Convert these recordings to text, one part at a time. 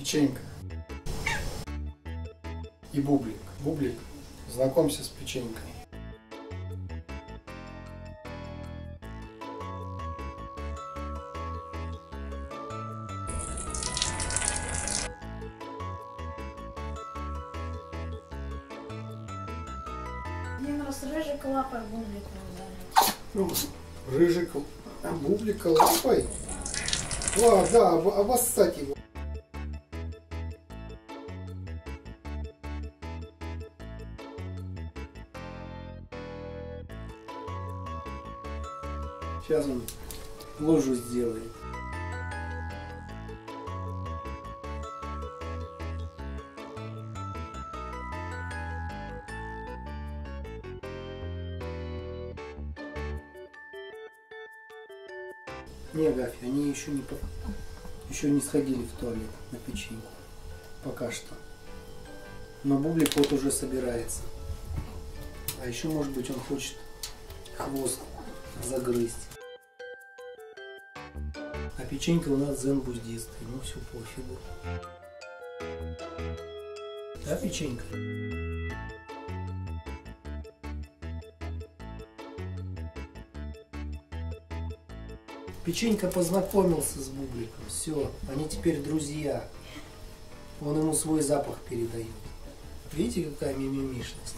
Печенька и Бублик. Бублик, знакомься с печенькой. Мне раз рыжик лапой Бублик Ну, рыжик, Бублика лапой. Ладно, да, обоссать его. Сейчас он ложу сделает. Не, Гафи, они еще не сходили в туалет на печеньку. Пока что. Но Бублик вот уже собирается. А еще, может быть, он хочет хвост загрызть. А печенька у нас дзен-буддист. Ему все пофигу. Да, печенька? Печенька познакомился с Бубликом. Все, они теперь друзья. Он ему свой запах передает. Видите, какая мимимишность?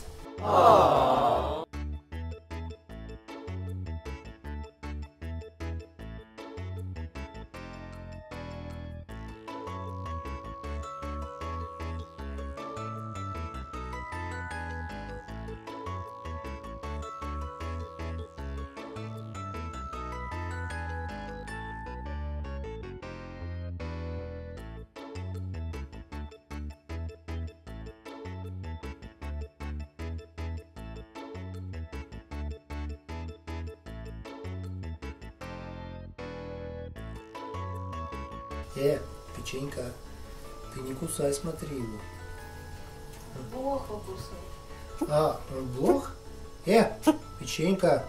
Печенька, ты не кусай, смотри его. Плохо кусает. А, он блох? Печенька.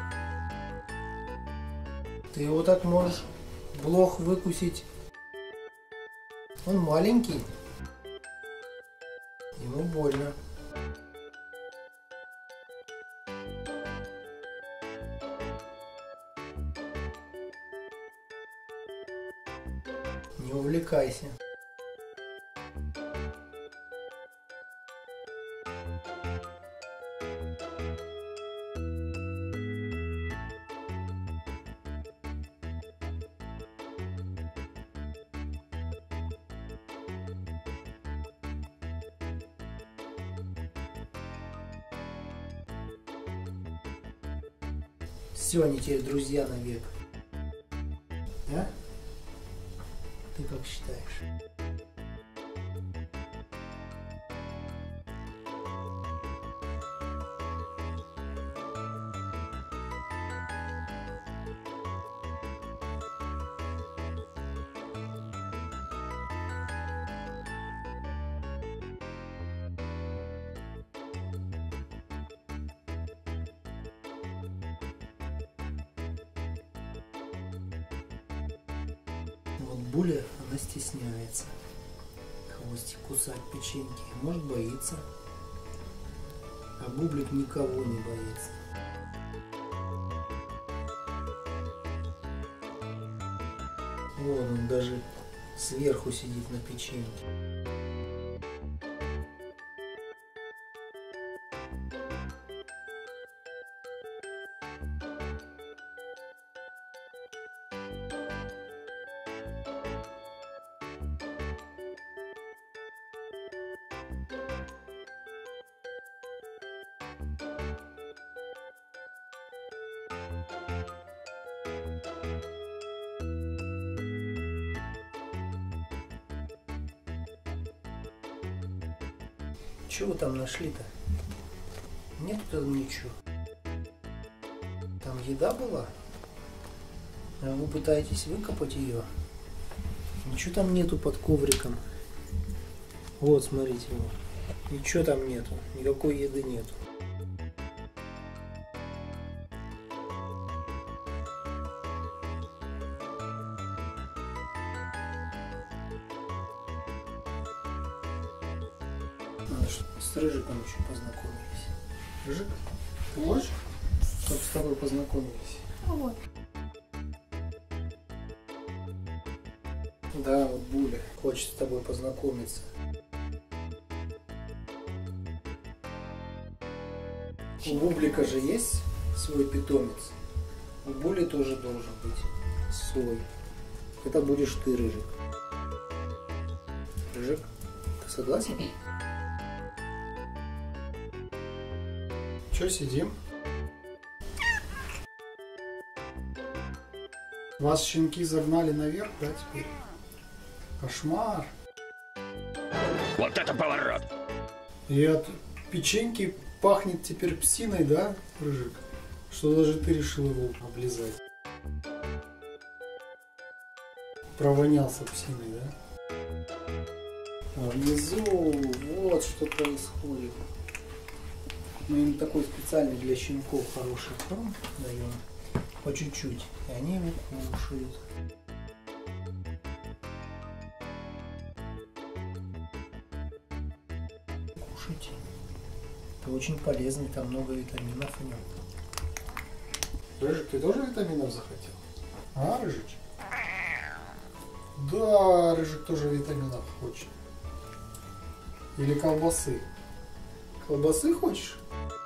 Ты его так можешь блох выкусить. Он маленький. Ему больно. Не увлекайся. Все, они теперь друзья навек. А? Ты как считаешь? Вот Буля, она стесняется хвостик кусать печеньки, может боится, а Бублик никого не боится. Вот он даже сверху сидит на печеньке. Чего вы там нашли-то? Нет там ничего. Там еда была? А вы пытаетесь выкопать ее? Ничего там нету под ковриком. Вот, смотрите, вот. Ничего там нету. Никакой еды нету. Надо, чтобы с Рыжиком еще познакомились. Рыжик, ты хочешь, чтобы с тобой познакомились? Вот. Да, вот Буля хочет с тобой познакомиться. У Бублика же есть свой питомец. У Були тоже должен быть свой. Это будешь ты, Рыжик. Рыжик, ты согласен? Че сидим? Вас щенки загнали наверх, да, теперь? Кошмар. Вот это поворот! И от печеньки пахнет теперь псиной, да, Рыжик? Что даже ты решил его облизать. Провонялся псиной, да? А внизу вот что происходит. Мы им такой специальный для щенков хороший корм даем. По чуть-чуть. И они его кушают. Кушайте. Это очень полезный, там много витаминов в нем. Рыжик, ты тоже витаминов захотел? А, Рыжич? Да, Рыжик тоже витаминов хочет. Или колбасы. Колбасы хочешь?